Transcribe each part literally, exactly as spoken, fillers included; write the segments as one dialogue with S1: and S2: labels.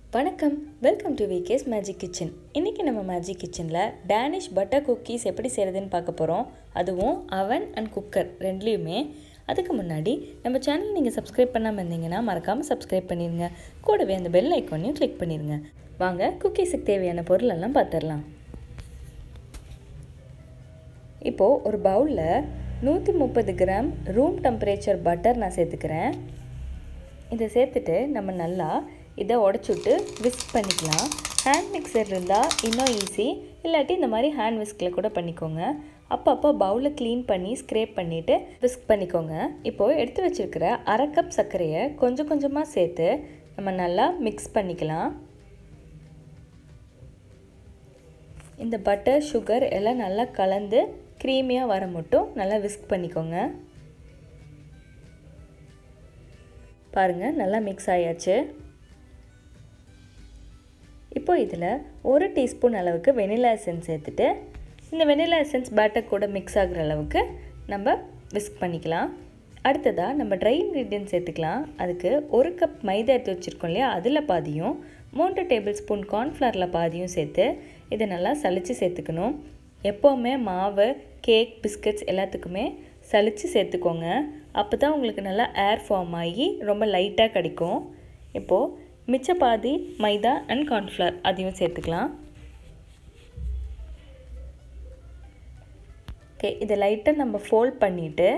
S1: வணக்கம், welcome to Vikesh magic kitchen. இன்றைக்கி நம்ம மேஜிக் கிச்சனில் டேனிஷ் பட்டர் குக்கீஸ் எப்படி செய்கிறதுன்னு பார்க்க போகிறோம். அதுவும் அவன் அண்ட் குக்கர் ரெண்டுலேயுமே. அதுக்கு முன்னாடி நம்ம சேனல் நீங்கள் சப்ஸ்கிரைப் பண்ணாமல் இருந்தீங்கன்னா மறக்காமல் சப்ஸ்கிரைப் பண்ணிடுங்க. கூடவே அந்த பெல் ஐக்கானையும் கிளிக் பண்ணிடுங்க. வாங்க குக்கீஸுக்கு தேவையான பொருளெல்லாம் பார்த்துடலாம். இப்போது ஒரு பவுலில் நூற்றி முப்பது கிராம் ரூம் டெம்பரேச்சர் பட்டர் நான் சேர்த்துக்கிறேன். இதை சேர்த்துட்டு நம்ம நல்லா இதை உடச்சுட்டு விஸ்க் பண்ணிக்கலாம். ஹேண்ட் மிக்சர் இருந்தால் இன்னும் ஈஸி, இல்லாட்டி இந்த மாதிரி ஹேண்ட் விஸ்கில் கூட பண்ணிக்கோங்க. அப்பப்போ பவுலை க்ளீன் பண்ணி ஸ்க்ரேப் பண்ணிவிட்டு விஸ்க் பண்ணிக்கோங்க. இப்போது எடுத்து வச்சுருக்கிற அரை கப் சர்க்கரையை கொஞ்சம் கொஞ்சமாக சேர்த்து நம்ம நல்லா மிக்ஸ் பண்ணிக்கலாம். இந்த பட்டர் சுகர் எல்லாம் நல்லா கலந்து க்ரீமியாக வர மட்டும் நல்லா விஸ்க் பண்ணிக்கோங்க. பாருங்கள், நல்லா மிக்ஸ் ஆயாச்சு. இப்போ இதில் ஒரு டீஸ்பூன் அளவுக்கு வெனிலா எசன்ஸ் சேர்த்துட்டு இந்த வெனிலா எசன்ஸ் பேட்டர் கூட மிக்ஸ் ஆகிற அளவுக்கு நம்ம விஸ்க் பண்ணிக்கலாம். அடுத்ததாக நம்ம ட்ரை இன்க்ரீடியன்ட் சேர்த்துக்கலாம். அதுக்கு ஒரு கப் மைதா எடுத்து வச்சுருக்கோம் இல்லையா, அதில் பாதியும் மூன்று டேபிள் ஸ்பூன் கார்ன்ஃப்ளவரில் பாதியும் சேர்த்து இதை நல்லா சலித்து சேர்த்துக்கணும். எப்போவுமே மாவு, கேக், பிஸ்கட்ஸ் எல்லாத்துக்குமே சலித்து சேர்த்துக்கோங்க. அப்போ தான் உங்களுக்கு நல்லா ஏர் ஃபார்ம் ஆகி ரொம்ப லைட்டாக கிடைக்கும். இப்போது மிச்ச பாதி மைதா அண்ட் கார்ன்ஃப்ளவர் அதையும் சேர்த்துக்கலாம். ஓகே, இதை லைட்டாக நம்ம ஃபோல்ட் பண்ணிவிட்டு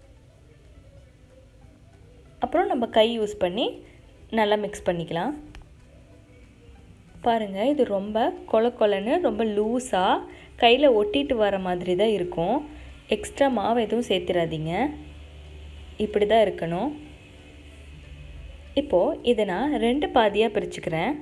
S1: அப்புறம் நம்ம கை யூஸ் பண்ணி நல்லா மிக்ஸ் பண்ணிக்கலாம். பாருங்கள், இது ரொம்ப கொல கொலன்னு ரொம்ப லூஸாக கையில் ஒட்டிட்டு வர மாதிரி தான் இருக்கும். எக்ஸ்ட்ரா மாவு எதுவும் சேர்த்துடாதீங்க, இப்படி தான் இருக்கணும். இப்போது இதை நான் ரெண்டு பாதியாக பிரிச்சுக்கிறேன்.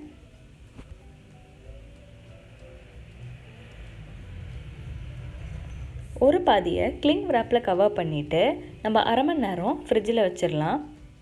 S1: ஒரு பாதியை கிளிங் wrapல கவர் பண்ணிவிட்டு நம்ம அரை மணி நேரம் ஃப்ரிட்ஜில் வச்சிடலாம்.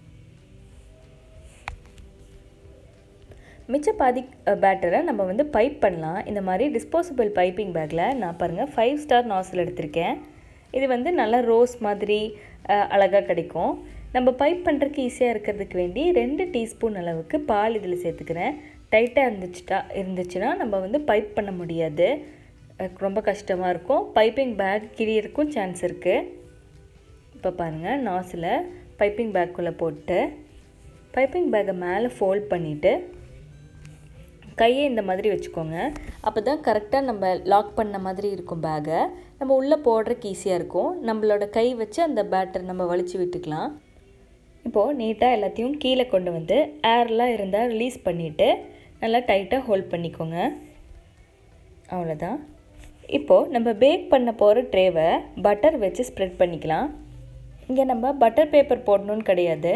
S1: மிச்ச பாதி பேட்டரை நம்ம வந்து பைப் பண்ணலாம். இந்த மாதிரி டிஸ்போசபிள் பைப்பிங் பேக்கில் நான் பாருங்கள் ஃபைவ் ஸ்டார் நாசில் எடுத்திருக்கேன். இது வந்து நல்லா ரோஸ் மாதிரி அழகாக கிடைக்கும். நம்ம பைப் பண்ணுறதுக்கு ஈஸியாக இருக்கிறதுக்கு வேண்டி ரெண்டு டீஸ்பூன் அளவுக்கு பால் இதில் சேர்த்துக்கிறேன். டைட்டாக இருந்துச்சுட்டா இருந்துச்சுன்னா நம்ம வந்து பைப் பண்ண முடியாது, ரொம்ப கஷ்டமாக இருக்கும். பைப்பிங் பேக் கிழியறக்கும் சான்ஸ் இருக்குது. இப்போ பாருங்கள், நாசில் பைப்பிங் பேக்குள்ளே போட்டு பைப்பிங் பேக்கை மேலே ஃபோல்ட் பண்ணிவிட்டு கையை இந்த மாதிரி வச்சுக்கோங்க. அப்போ தான் கரெக்டாக நம்ம லாக் பண்ண மாதிரி இருக்கும். பேக்கை நம்ம உள்ளே போடுறதுக்கு ஈஸியாக இருக்கும். நம்மளோட கை வச்சு அந்த பேட்டர் நம்ம வலிச்சு விட்டுக்கலாம். இப்போது நீட்டாக எல்லாத்தையும் கீழே கொண்டு வந்து ஏர்லாம் இருந்தால் ரிலீஸ் பண்ணிவிட்டு நல்லா டைட்டாக ஹோல்ட் பண்ணிக்கோங்க. அவ்வளோதான். இப்போது நம்ம பேக் பண்ண போகிற ட்ரேவை பட்டர் வச்சு ஸ்ப்ரெட் பண்ணிக்கலாம். இங்கே நம்ம பட்டர் பேப்பர் போடணுன்னு கிடையாது.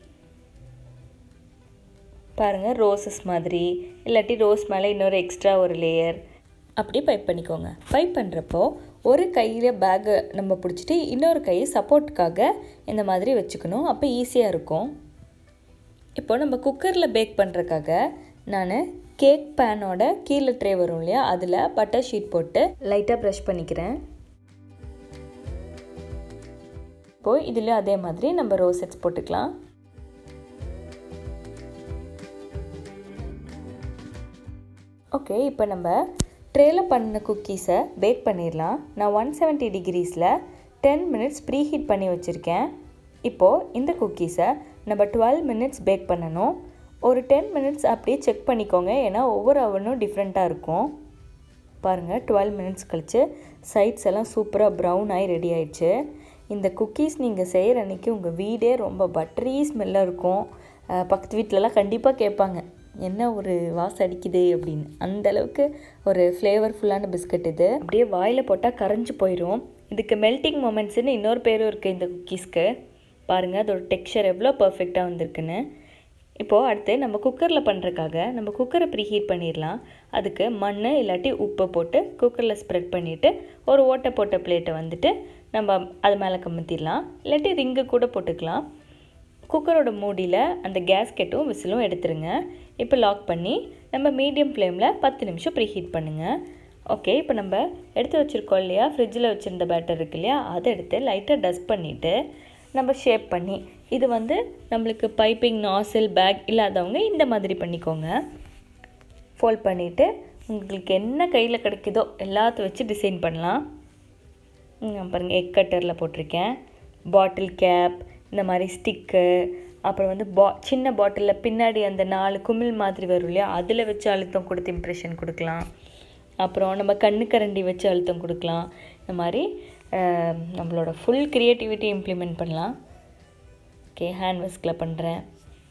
S1: பாருங்கள், ரோஸஸ் மாதிரி, இல்லாட்டி ரோஸ் மேலே இன்னொரு எக்ஸ்ட்ரா ஒரு லேயர் அப்படி பைப் பண்ணிக்கோங்க. பைப் பண்ணுறப்போ ஒரு கையில் பேக்கை நம்ம பிடிச்சிட்டு இன்னொரு கையை சப்போர்ட்டுக்காக இந்த மாதிரி வச்சுக்கணும். அப்போ ஈஸியாக இருக்கும். இப்போ நம்ம குக்கரில் பேக் பண்ணுறதுக்காக நான் கேக் பேனோட கீழே ட்ரே வரும் இல்லையா, அதில் பட்டர் ஷீட் போட்டு லைட்டாக ப்ரஷ் பண்ணிக்கிறேன். இப்போது இதில் அதே மாதிரி நம்ம ரோசெட்ஸ் போட்டுக்கலாம். ஓகே, இப்போ நம்ம ட்ரேயில் பண்ண குக்கீஸை பேக் பண்ணிடலாம். நான் ஒன் செவன்ட்டி டிகிரீஸில் டென் மினிட்ஸ் ப்ரீ ஹீட் பண்ணி வச்சுருக்கேன். இப்போது இந்த குக்கீஸை நம்ம டுவெல் மினிட்ஸ் பேக் பண்ணணும். ஒரு டென் மினிட்ஸ் அப்படியே செக் பண்ணிக்கோங்க, ஏன்னா ஒவ்வொரு அவனும் டிஃப்ரெண்ட்டாக இருக்கும். பாருங்கள், டுவெல் மினிட்ஸ் கழித்து சைட்ஸ் எல்லாம் சூப்பராக ப்ரௌன் ஆகி ரெடி ஆயிடுச்சு. இந்த குக்கீஸ் நீங்கள் செய்கிற அன்றைக்கி உங்கள் வீடே ரொம்ப பட்டரி ஸ்மெல்லாக இருக்கும். பக்கத்து வீட்டிலலாம் கண்டிப்பாக கேட்பாங்க, என்ன ஒரு வாசம் அடிக்குது அப்படின்னு. அந்தளவுக்கு ஒரு ஃப்ளேவர்ஃபுல்லான பிஸ்கட் இது. அப்படியே வாயில் போட்டால் கரைஞ்சி போயிடும். இதுக்கு மெல்ட்டிங் மொமெண்ட்ஸ்னு இன்னொரு பேரும் இருக்குது இந்த குக்கீஸ்க்கு. பாருங்கள், அதோட டெக்ஸ்சர் எவ்வளோ பர்ஃபெக்டாக வந்திருக்குன்னு. இப்போது அடுத்து நம்ம குக்கரில் பண்ணுறதுக்காக நம்ம குக்கரை ப்ரீ ஹீட் பண்ணிடலாம். அதுக்கு மண் இல்லாட்டி உப்பு போட்டு குக்கரில் ஸ்ப்ரெட் பண்ணிவிட்டு ஒரு ஓட்டை போட்ட பிளேட்டை வந்துட்டு நம்ம அது மேலே கமுத்திடலாம். இல்லாட்டி ரிங்கு கூட போட்டுக்கலாம். குக்கரோட மூடியில் அந்த கேஸ்கெட்டும் விசிலும் எடுத்துருங்க. இப்போ லாக் பண்ணி நம்ம மீடியம் ஃப்ளேமில் பத்து நிமிஷம் ப்ரீ ஹீட் பண்ணுங்கள். ஓகே, இப்போ நம்ம எடுத்து வச்சுருக்கோம் இல்லையா, ஃப்ரிட்ஜில் வச்சுருந்த பேட்டர் இருக்கு இல்லையா, அதை எடுத்து லைட்டாக டஸ்ட் பண்ணிவிட்டு நம்ம ஷேப் பண்ணி, இது வந்து நம்மளுக்கு பைப்பிங் நாசில் பேக் இல்லாதவங்க இந்த மாதிரி பண்ணிக்கோங்க. ஃபோல்ட் பண்ணிவிட்டு உங்களுக்கு என்ன கையில் கிடைக்குதோ எல்லாத்தையும் வச்சு டிசைன் பண்ணலாம். பாருங்கள், எக் கட்டரில் போட்டிருக்கேன். பாட்டில் கேப், இந்த மாதிரி ஸ்டிக்கு, அப்புறம் வந்து பா சின்ன பாட்டிலில் பின்னாடி அந்த நாலு குமிழ் மாதிரி வரும் இல்லையா, அதில் வச்சு அழுத்தம் கொடுத்து இம்ப்ரெஷன் கொடுக்கலாம். அப்புறம் நம்ம கண்ணு கரண்டி வச்சு அழுத்தம் கொடுக்கலாம். இந்த மாதிரி நம்மளோட ஃபுல் க்ரியேட்டிவிட்டி இம்ப்ளிமெண்ட் பண்ணலாம். ஓகே, ஹேண்ட் ஒர்க்கில் பண்ணுறேன்.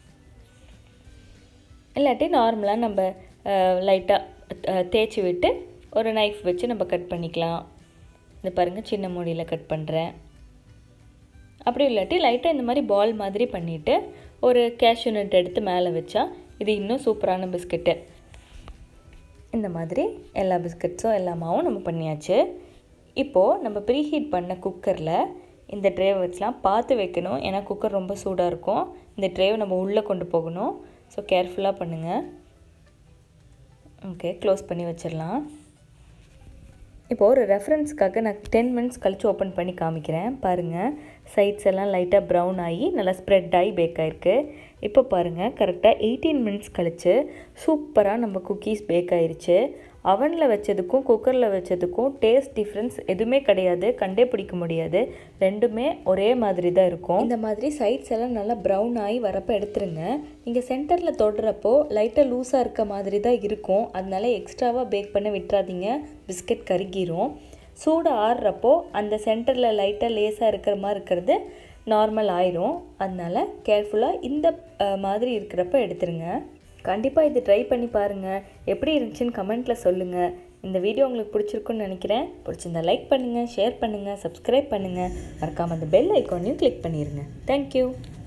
S1: இல்லாட்டி நார்மலாக நம்ம லைட்டாக தேய்ச்சி விட்டு ஒரு நைஃப் வச்சு நம்ம கட் பண்ணிக்கலாம். இந்த பாருங்கள், சின்ன மூடியில் கட் பண்ணுறேன். அப்படி இல்லாட்டி லைட்டாக இந்த மாதிரி பால் மாதிரி பண்ணிவிட்டு ஒரு கேஷ்யூ நட் எடுத்து மேலே வச்சா இது இன்னும் சூப்பரான பிஸ்கெட்டு. இந்த மாதிரி எல்லா பிஸ்கட்ஸும் எல்லாமாவும் நம்ம பண்ணியாச்சு. இப்போது நம்ம ப்ரீஹீட் பண்ண குக்கரில் இந்த ட்ரேவை வச்சுலாம் பார்த்து வைக்கணும். ஏன்னா குக்கர் ரொம்ப சூடாக இருக்கும். இந்த ட்ரேவை நம்ம உள்ளே கொண்டு போகணும். ஸோ கேர்ஃபுல்லாக பண்ணுங்கள். ஓகே, க்ளோஸ் பண்ணி வச்சிடலாம். இப்போது ஒரு ரெஃபரன்ஸ்க்காக நான் டென் மினிட்ஸ் கழித்து ஓப்பன் பண்ணி காமிக்கிறேன். பாருங்கள், சைட்ஸ் எல்லாம் லைட்டாக ப்ரௌன் ஆகி நல்லா ஸ்ப்ரெட் ஆகி பேக் ஆகிருக்கு. இப்போ பாருங்கள், கரெக்டாக எயிட்டீன் மினிட்ஸ் கழித்து சூப்பராக நம்ம குக்கீஸ் பேக் ஆகிருச்சு. அவனில் வச்சதுக்கும் குக்கரில் வச்சதுக்கும் டேஸ்ட் டிஃப்ரென்ஸ் எதுவுமே கிடையாது, கண்டே பிடிக்க முடியாது. ரெண்டுமே ஒரே மாதிரி தான் இருக்கும். இந்த மாதிரி சைட்ஸ் எல்லாம் நல்லா ப்ரௌன் ஆகி வரப்போ எடுத்துருங்க. நீங்கள் சென்டரில் தொடுறப்போ லைட்டாக லூஸாக இருக்க மாதிரி தான் இருக்கும். அதனால எக்ஸ்ட்ராவாக பேக் பண்ண விட்டுறாதீங்க, பிஸ்கெட் கருகிரும். சூடு ஆடுறப்போ அந்த சென்டரில் லைட்டாக லேஸாக இருக்கிற மாதிரி இருக்கிறது நார்மல் ஆயிரும். அதனால் கேர்ஃபுல்லாக இந்த மாதிரி இருக்கிறப்ப எடுத்துருங்க. கண்டிப்பாக இது ட்ரை பண்ணி பாருங்கள். எப்படி இருந்துச்சுன்னு கமெண்ட்டில் சொல்லுங்கள். இந்த வீடியோ உங்களுக்கு பிடிச்சிருக்குன்னு நினைக்கிறேன். பிடிச்சிருந்தா லைக் பண்ணுங்கள், ஷேர் பண்ணுங்கள், சப்ஸ்கிரைப் பண்ணுங்கள். மறக்காமல் அந்த பெல் ஐக்கானையும் கிளிக் பண்ணிடுங்க. தேங்க்யூ.